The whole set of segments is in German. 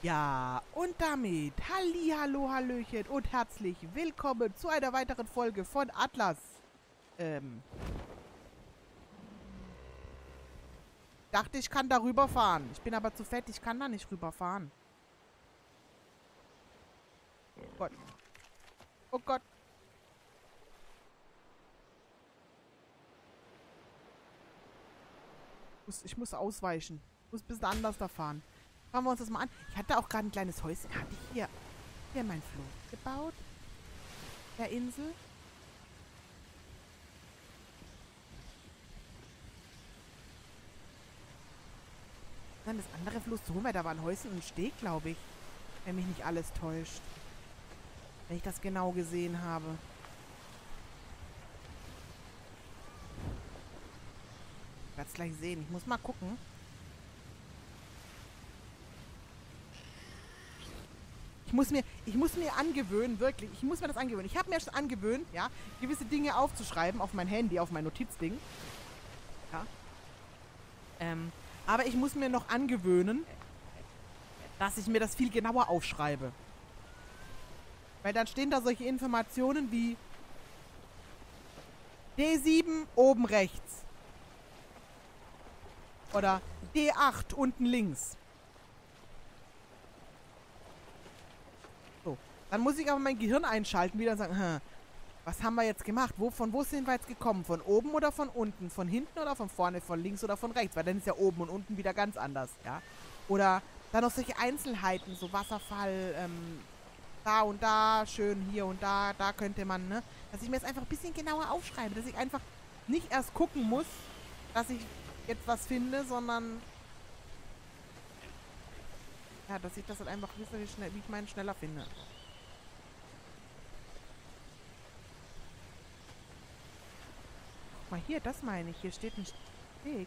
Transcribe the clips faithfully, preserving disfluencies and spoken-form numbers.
Ja, und damit Hallihallo, Hallöchen und herzlich willkommen zu einer weiteren Folge von Atlas. Ähm, dachte, ich kann da rüberfahren. Ich bin aber zu fett, ich kann da nicht rüberfahren. Oh Gott. Oh Gott. Ich muss, ich muss ausweichen. Ich muss ein bisschen anders da fahren. Schauen wir uns das mal an. Ich hatte auch gerade ein kleines Häuschen. Hatte ich hier, hier mein Floß gebaut? Der Insel? Nein, das andere Floß zu holen, weil da war ein Häuschen und ein Steg, glaube ich. Wenn mich nicht alles täuscht. Wenn ich das genau gesehen habe. Ich werde es gleich sehen. Ich muss mal gucken. Ich muss mir, ich muss mir angewöhnen, wirklich. Ich muss mir das angewöhnen. Ich habe mir schon angewöhnt, ja, gewisse Dinge aufzuschreiben auf mein Handy, auf mein Notizding. Ja. Ähm, aber ich muss mir noch angewöhnen, dass ich mir das viel genauer aufschreibe. Weil dann stehen da solche Informationen wie D sieben oben rechts. Oder D acht unten links. So. Dann muss ich aber mein Gehirn einschalten, wieder und sagen, hm, was haben wir jetzt gemacht? Wo, von wo sind wir jetzt gekommen? Von oben oder von unten? Von hinten oder von vorne? Von links oder von rechts? Weil dann ist ja oben und unten wieder ganz anders, ja? Oder dann noch solche Einzelheiten, so Wasserfall, ähm, da und da, schön hier und da, da könnte man, ne? Dass ich mir das einfach ein bisschen genauer aufschreibe, dass ich einfach nicht erst gucken muss, dass ich jetzt was finde, sondern, ja, dass ich das halt einfach wisse, wie, schnell, wie ich meinen schneller finde. Guck mal hier, das meine ich. Hier steht ein Steg.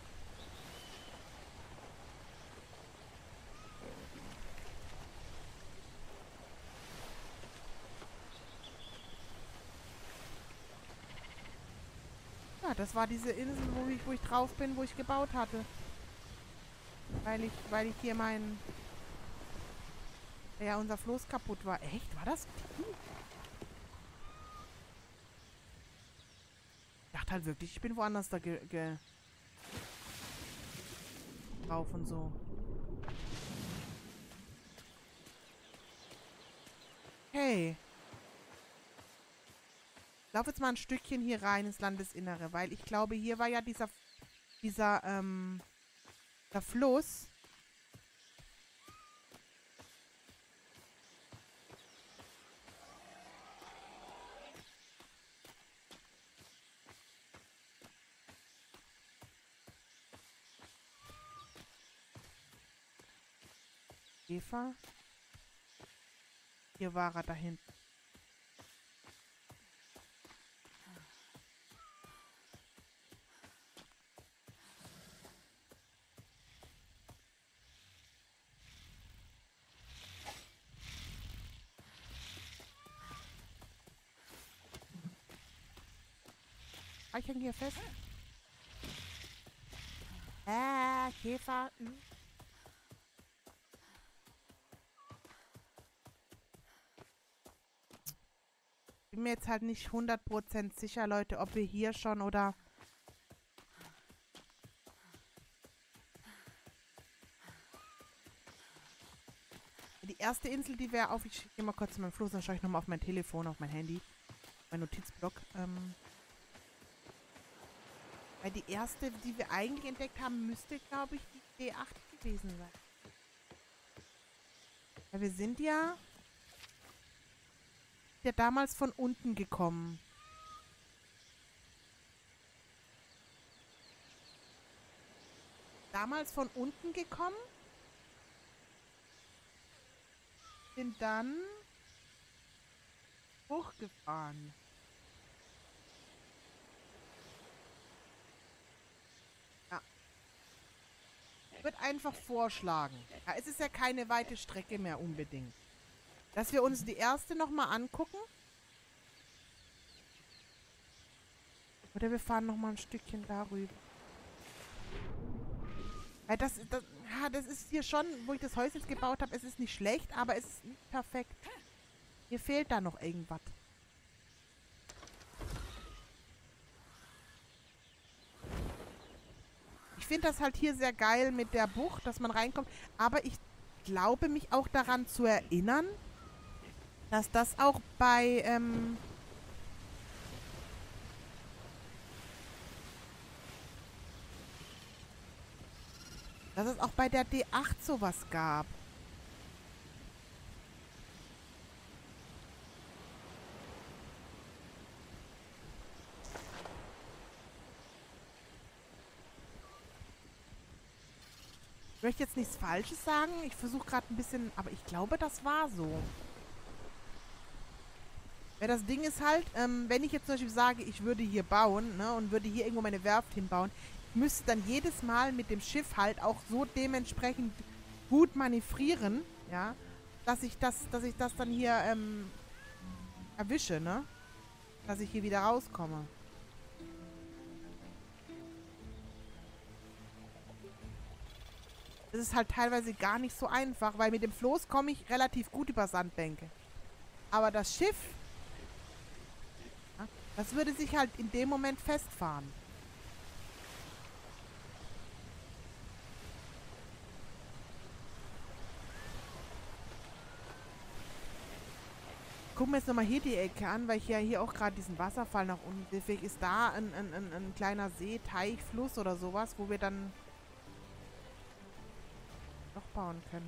Ja, das war diese Insel, wo ich, wo ich drauf bin, wo ich gebaut hatte. Weil ich, weil ich hier mein... Ja, unser Floß kaputt war. Echt? War das die? Ich dachte halt wirklich, ich bin woanders da ge... ge drauf und so. Hey. Ich laufe jetzt mal ein Stückchen hier rein ins Landesinnere, weil ich glaube, hier war ja dieser... Dieser, ähm... Der Fluss... Eva. Hier war er da hinten. Ah, ich hänge hier fest. Äh, Käfer. Hm. Bin mir jetzt halt nicht hundert Prozent sicher, Leute, ob wir hier schon oder... Die erste Insel, die wir auf... Ich gehe mal kurz zu meinem Floß, dann schaue ich nochmal auf mein Telefon, auf mein Handy. Mein Notizblock. Ähm, weil die erste, die wir eigentlich entdeckt haben, müsste, glaube ich, die D acht gewesen sein. Weil wir sind ja... ja damals von unten gekommen. Damals von unten gekommen. Sind dann hochgefahren. Ja. Ich würde einfach vorschlagen. Ja, es ist ja keine weite Strecke mehr unbedingt. Dass wir uns die erste nochmal angucken. Oder wir fahren nochmal ein Stückchen darüber. Weil das, das, Ja, das ist hier schon, wo ich das Häuschen jetzt gebaut habe, es ist nicht schlecht, aber es ist nicht perfekt. Mir fehlt da noch irgendwas. Ich finde das halt hier sehr geil mit der Bucht, dass man reinkommt. Aber ich glaube mich auch daran zu erinnern, dass das auch bei, ähm... dass es auch bei der D acht sowas gab. Ich möchte jetzt nichts Falsches sagen. Ich versuche gerade ein bisschen... Aber ich glaube, das war so. Ja, das Ding ist halt, ähm, wenn ich jetzt zum Beispiel sage, ich würde hier bauen, ne, und würde hier irgendwo meine Werft hinbauen, ich müsste dann jedes Mal mit dem Schiff halt auch so dementsprechend gut manövrieren, ja, dass ich das, dass ich das dann hier, ähm, erwische, ne? Dass ich hier wieder rauskomme. Das ist halt teilweise gar nicht so einfach, weil mit dem Floß komme ich relativ gut über Sandbänke. Aber das Schiff, ja, das würde sich halt in dem Moment festfahren. Gucken wir jetzt nochmal hier die Ecke an, weil ich ja hier auch gerade diesen Wasserfall nach unten sehe. Vielleicht ist da ein, ein, ein, ein kleiner See, Teich, Fluss oder sowas, wo wir dann noch bauen können.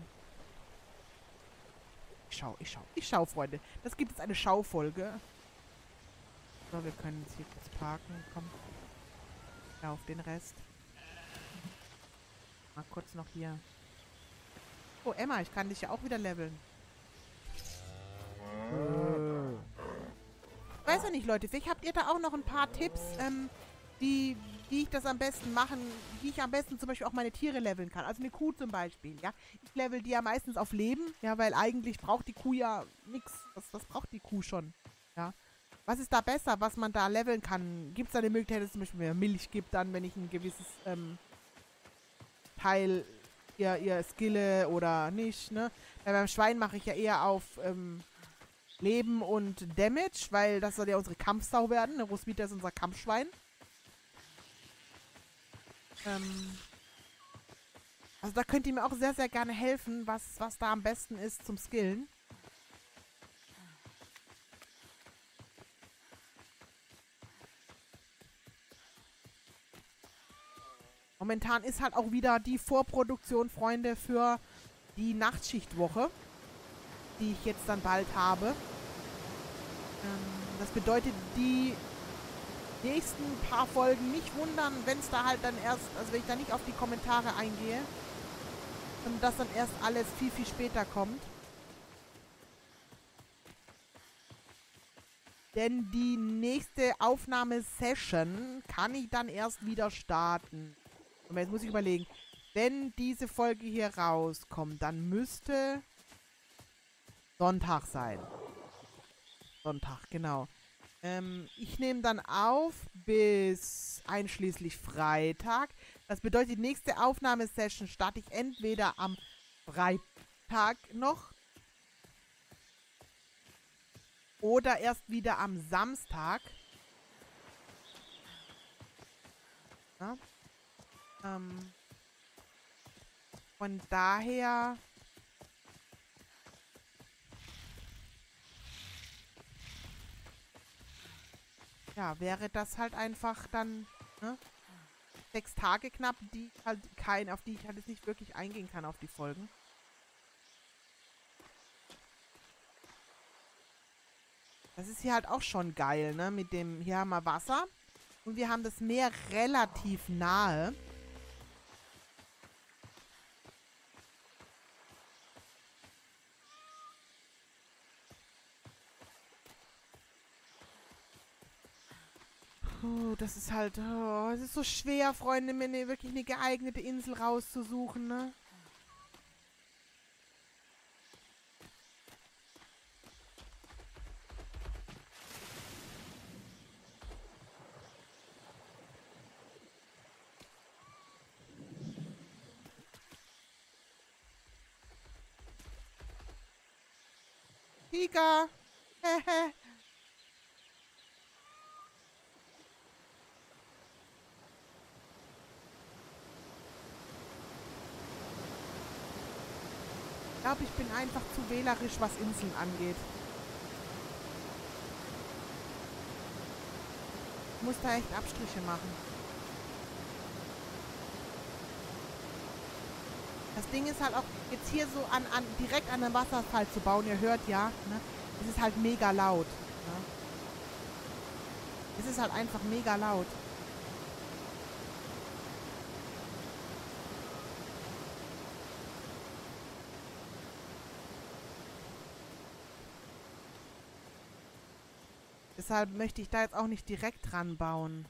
Ich schau, ich schau, ich schau, Freunde. Das gibt jetzt eine Schaufolge. So, wir können jetzt hier kurz parken. Komm. Ja, auf den Rest. Mal kurz noch hier. Oh, Emma, ich kann dich ja auch wieder leveln. Ich weiß ja nicht, Leute. Vielleicht habt ihr da auch noch ein paar Tipps, ähm, wie, wie ich das am besten machen, wie ich am besten zum Beispiel auch meine Tiere leveln kann. Also eine Kuh zum Beispiel, ja. Ich level die ja meistens auf Leben, ja, weil eigentlich braucht die Kuh ja nichts. Was, was braucht die Kuh schon, ja. Was ist da besser, was man da leveln kann? Gibt es da eine Möglichkeit, dass es zum Beispiel mehr Milch gibt dann, wenn ich ein gewisses ähm, Teil ihr, ihr skille oder nicht, ne? Weil beim Schwein mache ich ja eher auf ähm, Leben und Damage, weil das soll ja unsere Kampfsau werden. Ne? Roswitha ist unser Kampfschwein. Ähm, also da könnt ihr mir auch sehr, sehr gerne helfen, was, was da am besten ist zum Skillen. Momentan ist halt auch wieder die Vorproduktion, Freunde, für die Nachtschichtwoche, die ich jetzt dann bald habe. Ähm, das bedeutet, die nächsten paar Folgen nicht wundern, wenn es da halt dann erst, also wenn ich da nicht auf die Kommentare eingehe, und das dann erst alles viel, viel später kommt. Denn die nächste Aufnahmesession kann ich dann erst wieder starten. Und jetzt muss ich überlegen, wenn diese Folge hier rauskommt, dann müsste Sonntag sein. Sonntag, genau. Ähm, ich nehme dann auf bis einschließlich Freitag. Das bedeutet, die nächste Aufnahmesession starte ich entweder am Freitag noch oder erst wieder am Samstag. Ja. Ähm, von daher... Ja, wäre das halt einfach dann, ne? Sechs Tage knapp, die halt kein, auf die ich halt jetzt nicht wirklich eingehen kann, auf die Folgen. Das ist hier halt auch schon geil, ne? Mit dem, hier haben wir Wasser und wir haben das Meer relativ nahe. Puh, das ist halt, oh, es ist so schwer, Freunde, mir ne, wirklich eine geeignete Insel rauszusuchen, ne? Musiker. Hehe. Ich glaube, ich bin einfach zu wählerisch, was Inseln angeht. Ich muss da echt Abstriche machen. Das Ding ist halt auch, jetzt hier so an, an direkt an einem Wasserfall zu bauen, ihr hört ja, ne? Es ist halt mega laut. Ne? Es ist halt einfach mega laut. Deshalb möchte ich da jetzt auch nicht direkt dran bauen.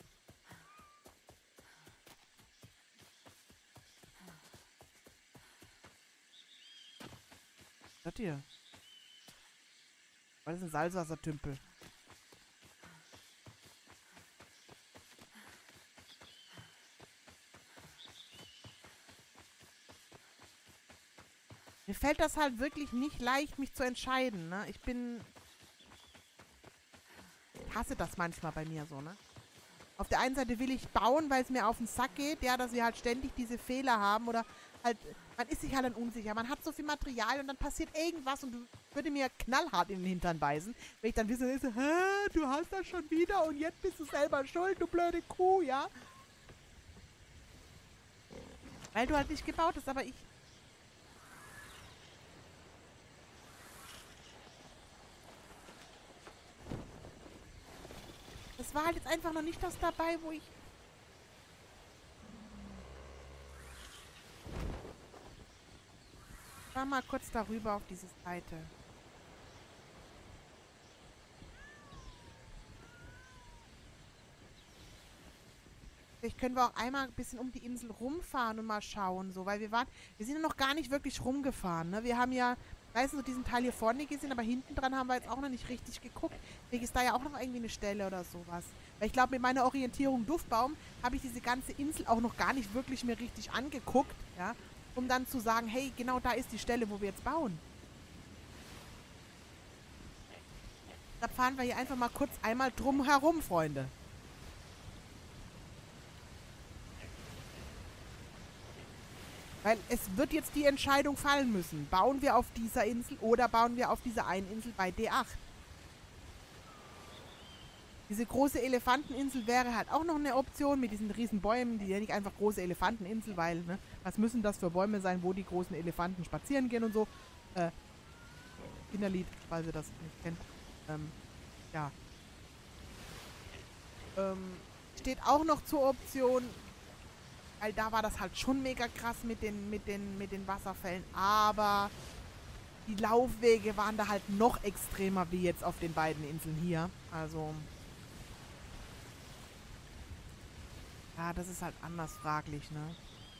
Was ist das hier? Was ist ein Salzwassertümpel? Mir fällt das halt wirklich nicht leicht, mich zu entscheiden, ne? Ich bin... Ich hasse das manchmal bei mir so, ne? Auf der einen Seite will ich bauen, weil es mir auf den Sack geht, ja, dass wir halt ständig diese Fehler haben oder halt, man ist sich halt dann unsicher. Man hat so viel Material und dann passiert irgendwas und du würde mir knallhart in den Hintern beißen, wenn ich dann wisse, so, hä, du hast das schon wieder und jetzt bist du selber schuld, du blöde Kuh, ja? Weil du halt nicht gebaut hast, aber ich... Es war halt jetzt einfach noch nicht das dabei, wo ich... Ich war mal kurz darüber auf diese Seite. Vielleicht können wir auch einmal ein bisschen um die Insel rumfahren und mal schauen, so, weil wir waren, wir sind ja noch gar nicht wirklich rumgefahren, ne? Wir haben ja, weißt du, so diesen Teil hier vorne gesehen, aber hinten dran haben wir jetzt auch noch nicht richtig geguckt. Vielleicht ist da ja auch noch irgendwie eine Stelle oder sowas. Weil ich glaube, mit meiner Orientierung Duftbaum habe ich diese ganze Insel auch noch gar nicht wirklich mir richtig angeguckt, ja, um dann zu sagen, hey, genau da ist die Stelle, wo wir jetzt bauen. Da fahren wir hier einfach mal kurz einmal drum herum, Freunde. Weil es wird jetzt die Entscheidung fallen müssen. Bauen wir auf dieser Insel oder bauen wir auf dieser einen Insel bei D acht? Diese große Elefanteninsel wäre halt auch noch eine Option mit diesen riesen Bäumen. Die ja nicht einfach große Elefanteninsel, weil, ne, was müssen das für Bäume sein, wo die großen Elefanten spazieren gehen und so. Äh, Kinderlied, falls ihr das nicht kennt. Ähm, ja. Ähm, steht auch noch zur Option... Weil da war das halt schon mega krass mit den, mit den, mit den Wasserfällen. Aber die Laufwege waren da halt noch extremer wie jetzt auf den beiden Inseln hier. Also, ja, das ist halt anders fraglich, ne?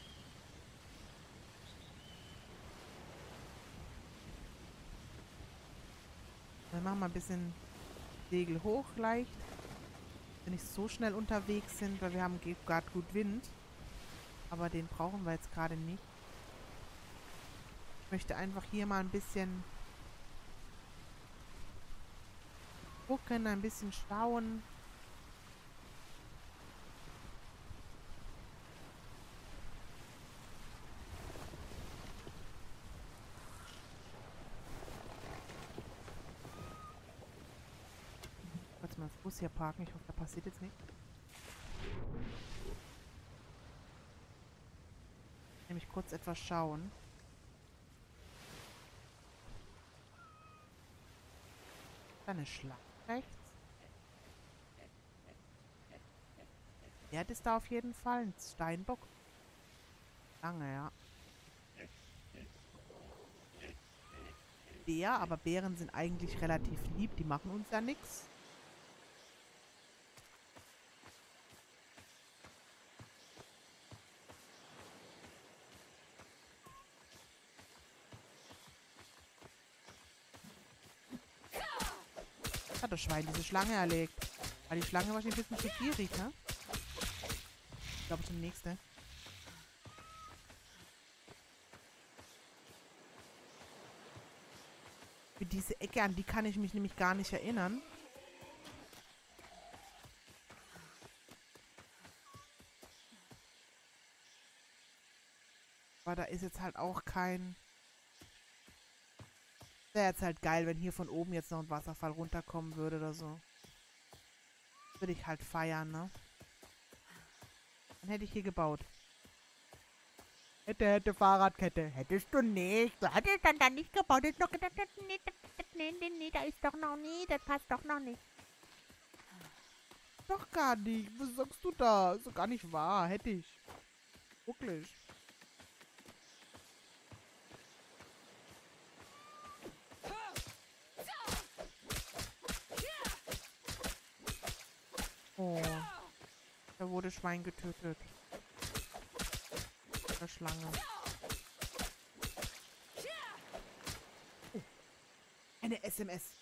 Dann machen wir ein bisschen Segel hoch leicht. Wenn nicht so schnell unterwegs sind, weil wir haben gerade gut Wind. Aber den brauchen wir jetzt gerade nicht. Ich möchte einfach hier mal ein bisschen gucken, ein bisschen schauen. Kurz mal das Bus hier parken. Ich hoffe, da passiert jetzt nichts. Nämlich kurz etwas schauen. Da eine Schlange rechts. Erd ist da auf jeden Fall. Ein Steinbock. Lange, ja. Bär, aber Bären sind eigentlich relativ lieb. Die machen uns ja nichts. Hat das Schwein diese Schlange erlegt. Weil die Schlange wahrscheinlich ein bisschen zu gierig, ne? Ich glaube, zum nächsten. Für Diese Ecke, an die kann ich mich nämlich gar nicht erinnern. Aber da ist jetzt halt auch kein... Wäre jetzt halt geil, wenn hier von oben jetzt noch ein Wasserfall runterkommen würde oder so. Würde ich halt feiern, ne? Dann hätte ich hier gebaut. Hätte, hätte, Fahrradkette. Hättest du nicht. Du hattest dann da nicht gebaut. Du hast noch gedacht, nee, nee, nee, nee, da ist doch noch nie. Das passt doch noch nicht. Doch gar nicht. Was sagst du da? Ist doch gar nicht wahr. Hätte ich. Wirklich. Oh. Da wurde Schwein getötet. Oder Schlange. Oh. Eine S M S.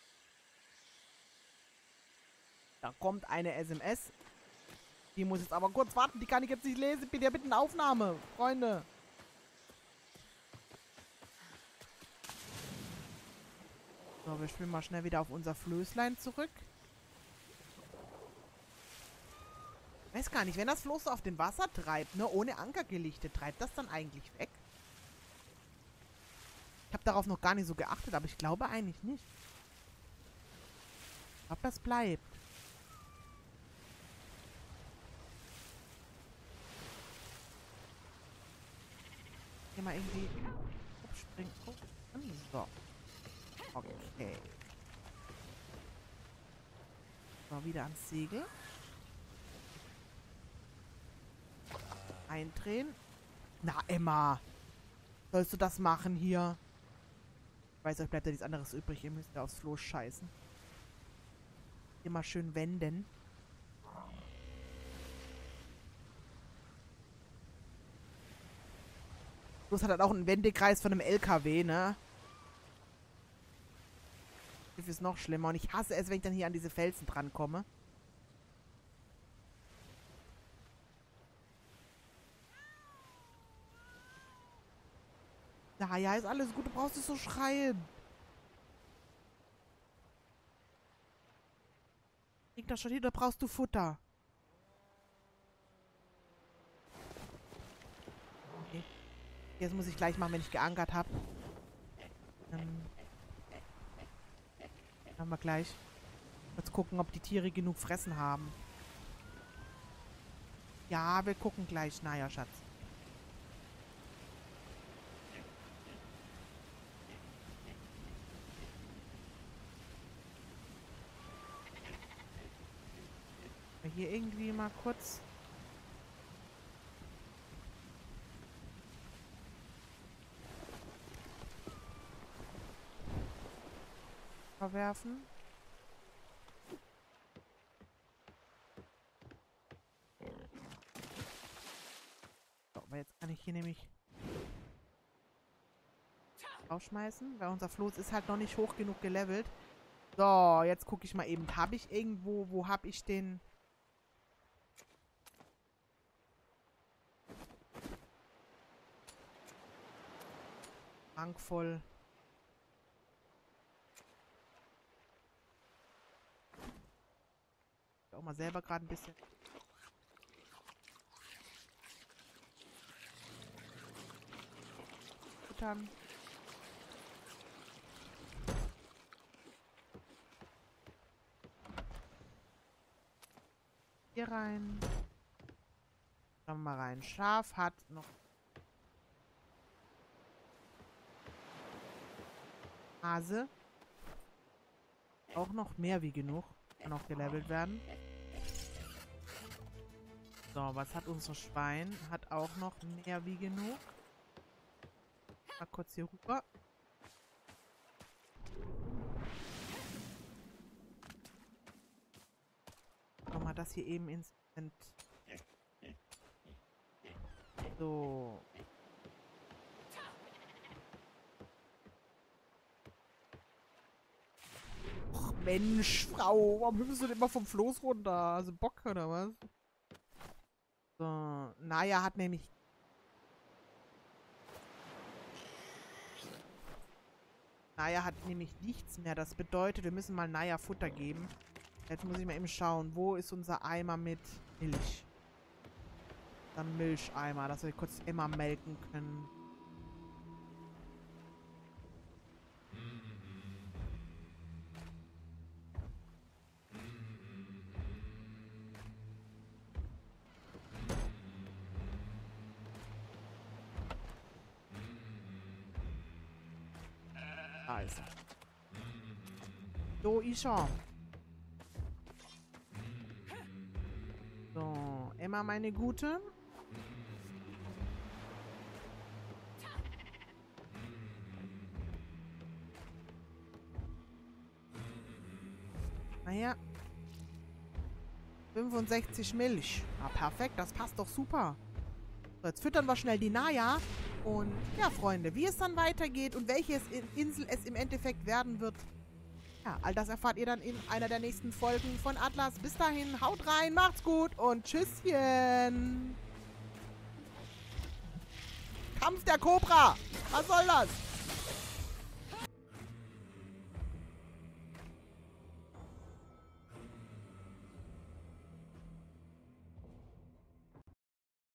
Da kommt eine S M S. Die muss jetzt aber kurz warten. Die kann ich jetzt nicht lesen. Bitte, bitte eine Aufnahme. Freunde. So, wir schwimmen mal schnell wieder auf unser Flößlein zurück. Weiß gar nicht, wenn das Floß so auf dem Wasser treibt, ne, ohne Anker gelichtet, treibt das dann eigentlich weg? Ich habe darauf noch gar nicht so geachtet, aber ich glaube eigentlich nicht. Ich glaube, das bleibt. Hier mal irgendwie abspringen. Oh, so. Okay. So, wieder ans Segel. Eindrehen. Na, Emma. Sollst du das machen hier? Ich weiß, euch bleibt ja nichts anderes übrig. Ihr müsst ja aufs Floß scheißen. Hier mal schön wenden. Floß hat halt auch einen Wendekreis von einem L K W, ne? Das ist noch schlimmer. Und ich hasse es, wenn ich dann hier an diese Felsen drankomme. Na ja, ist alles gut. Du brauchst nicht so schreien. Krieg das schon hin, da brauchst du Futter. Okay. Jetzt muss ich gleich machen, wenn ich geankert habe. Ähm. Machen wir gleich. Jetzt gucken, ob die Tiere genug Fressen haben. Ja, wir gucken gleich. Naja, Schatz. Hier irgendwie mal kurz... verwerfen. So, aber jetzt kann ich hier nämlich rausschmeißen, weil unser Floß ist halt noch nicht hoch genug gelevelt. So, jetzt gucke ich mal eben. Habe ich irgendwo, wo habe ich den... Tank voll. Auch mal selber gerade ein bisschen. Futtern. Hier rein. Schauen wir mal rein. Schaf hat noch Hase. Auch noch mehr wie genug. Kann auch gelevelt werden. So, was hat unser Schwein? Hat auch noch mehr wie genug. Mal kurz hier rüber. Machen wir das hier eben ins... So. Och, Mensch, Frau, warum hüpfst du denn immer vom Floß runter? Also Bock oder was? So, Naya hat nämlich... Naya hat nämlich nichts mehr. Das bedeutet, wir müssen mal Naya Futter geben. Jetzt muss ich mal eben schauen, wo ist unser Eimer mit Milch? Dann Milcheimer, dass wir kurz Emma melken können. Da ist er. So, Isha. So, Emma, meine Gute. Naja. fünfundsechzig Milch. Ah, perfekt, das passt doch super. So, jetzt füttern wir schnell die Naya. Und ja, Freunde, wie es dann weitergeht und welche Insel es im Endeffekt werden wird, ja, all das erfahrt ihr dann in einer der nächsten Folgen von Atlas. Bis dahin, haut rein, macht's gut und tschüsschen. Kampf der Cobra. Was soll das?